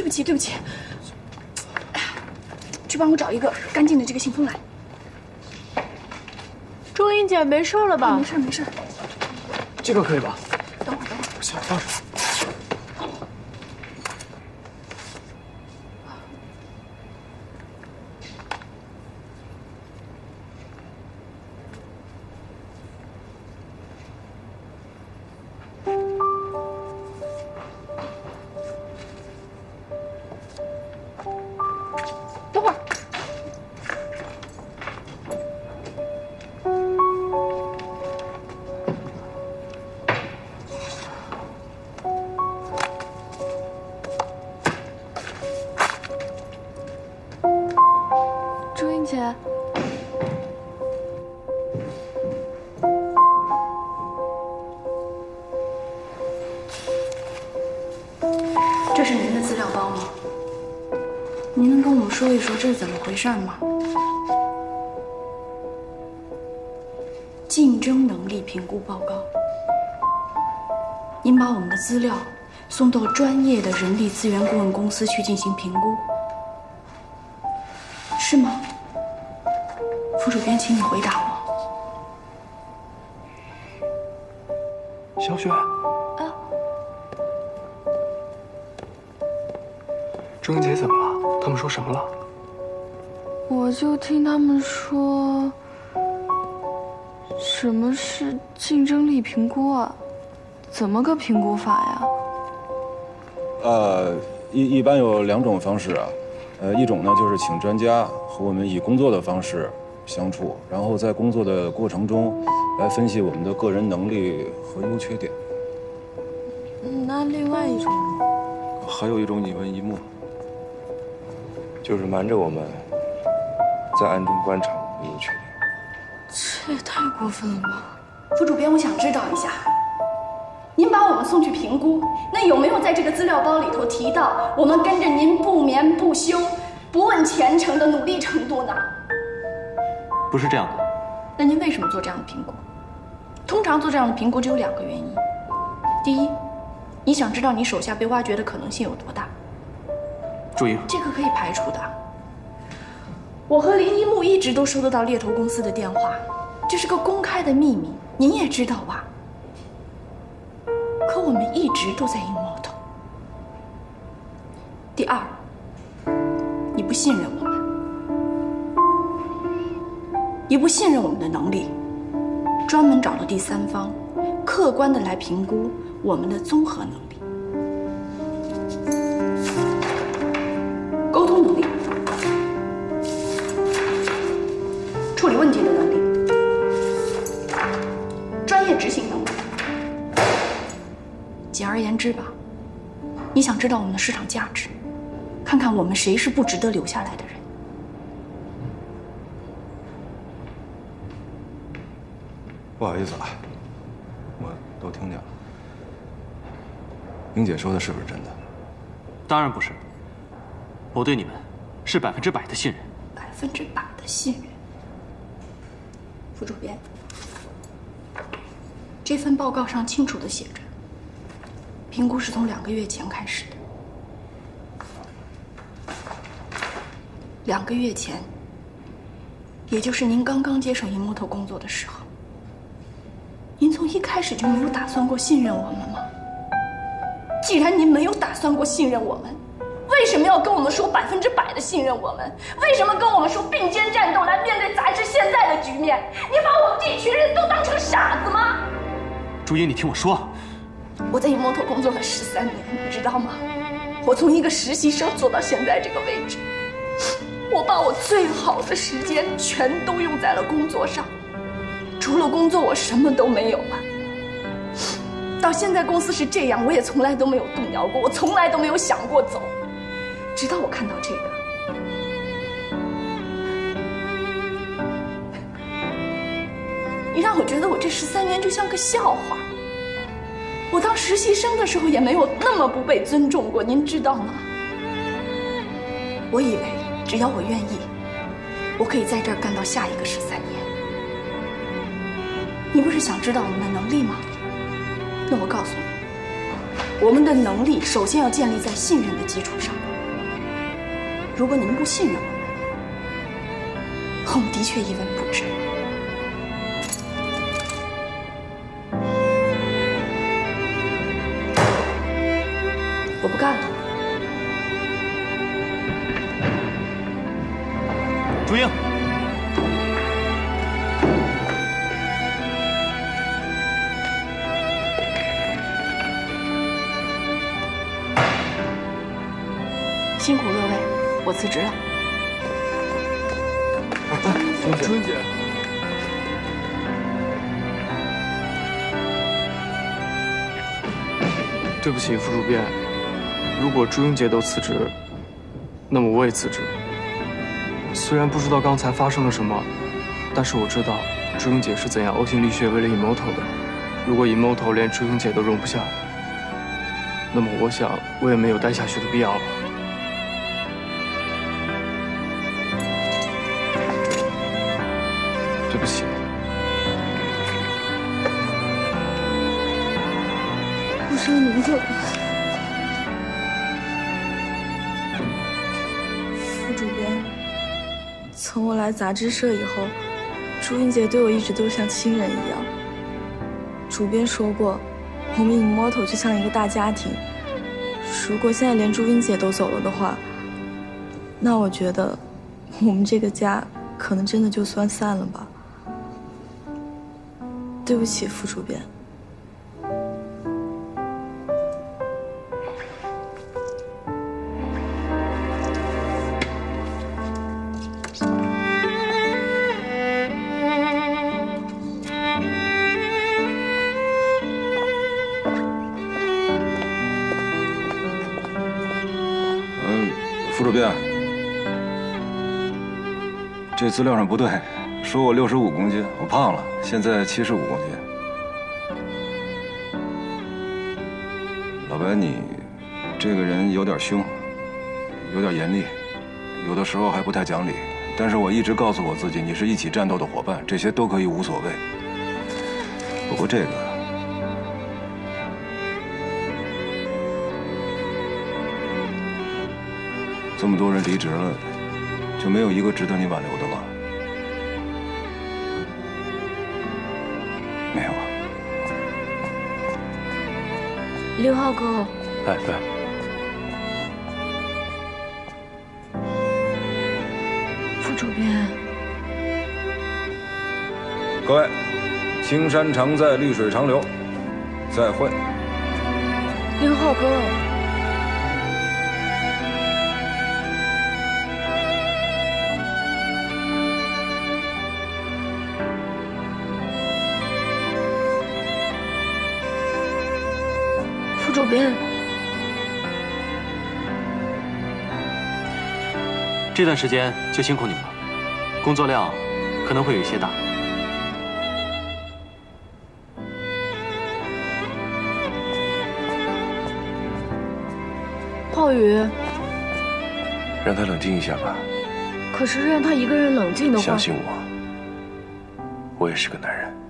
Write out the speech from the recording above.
对不起，对不起。去帮我找一个干净的这个信封来。 钟英姐没事了吧？ 没事没事。 这个可以吧？ 等会儿。 行，放着。 这是您的资料包吗？您能跟我们说一说这是怎么回事吗？竞争能力评估报告。您把我们的资料送到专业的人力资源顾问公司去进行评估，是吗？副主编，请你回答我。 小雪。钟英姐怎么了？他们说什么了？ 我就听他们说，什么是竞争力评估啊？怎么个评估法呀？ 一般有2种方式啊，一种呢就是请专家和我们以工作的方式相处，然后在工作的过程中来分析我们的个人能力和优缺点。 那另外一种呢？ 还有一种一问一目。 就是瞒着我们，在暗中观察我们的优缺点。 这也太过分了吧！ 副主编，我想知道一下，您把我们送去评估，那有没有在这个资料包里头提到我们跟着您不眠不休、不问前程的努力程度呢？ 不是这样的。 那您为什么做这样的评估？通常做这样的评估只有2个原因：第一，你想知道你手下被挖掘的可能性有多大。 朱英， 这个可以排除的。我和林一木一直都收得到猎头公司的电话，这是个公开的秘密，您也知道吧？可我们一直都在硬摸头。第二，你不信任我们，你不信任我们的能力，专门找了第三方，客观的来评估我们的综合能力。沟通能力，处理问题的能力，专业执行能力。简而言之吧，你想知道我们的市场价值，看看我们谁是不值得留下来的人。 不好意思啊，我都听见了。英姐说的是不是真的？ 当然不是。我对你们是100%的信任。 100%的信任。副主编，这份报告上清楚地写着，评估是从2个月前开始的。2个月前，也就是您刚刚接手银木头工作的时候，您从一开始就没有打算过信任我们吗？既然您没有打算过信任我们，为什么要跟我们说100%的信任我们？为什么跟我们说并肩战斗来面对杂志现在的局面？你把我们这群人都当成傻子吗？ 朱英，你听我说， 我在银木头工作了13年，你知道吗？我从一个实习生做到现在这个位置，我把我最好的时间全都用在了工作上，除了工作我什么都没有了。到现在公司是这样，我也从来都没有动摇过，我从来都没有想过走。直到我看到这个，你让我觉得我这13年就像个笑话。我当实习生的时候也没有那么不被尊重过，您知道吗？我以为只要我愿意，我可以在这儿干到下一个13年。你不是想知道我们的能力吗？那我告诉你， 我们的能力首先要建立在信任的基础上。如果您不信任我们的确一文不值。我不干了。 朱英。 辛苦各位，我辞职了。 朱英姐，对不起，副主编，如果朱英姐都辞职，那么我也辞职。虽然不知道刚才发生了什么，但是我知道朱英姐是怎样呕心沥血为了 Emoto 的。如果 Emoto 连朱英姐都容不下，那么我想我也没有待下去的必要了。 对不起， 不说名字了。副主编，从我来杂志社以后，朱英姐对我一直都像亲人一样。主编说过，我们Emoto就像一个大家庭。如果现在连朱英姐都走了的话，那我觉得我们这个家可能真的就算散了吧。 对不起，副主编。 副主编，这资料上不对。 说我65公斤，我胖了，现在75公斤。老白，你这个人有点凶，有点严厉，有的时候还不太讲理。但是我一直告诉我自己，你是一起战斗的伙伴，这些都可以无所谓。不过这个，这么多人离职了，就没有一个值得你挽留的吗？ 没有啊， 6号哥， 来来， 副主编， 各位，青山常在，绿水长流，再会。 6号哥。 副主编， 这段时间就辛苦你们了，工作量可能会有一些大。 浩宇， 让他冷静一下吧。 可是让他一个人冷静的话， 相信我，我也是个男人。